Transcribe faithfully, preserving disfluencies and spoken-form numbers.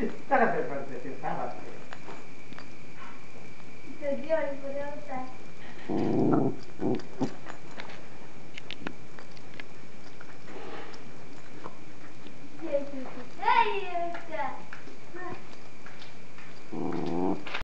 Quindi tutta la persona si stava. Per Dio, li volevo te.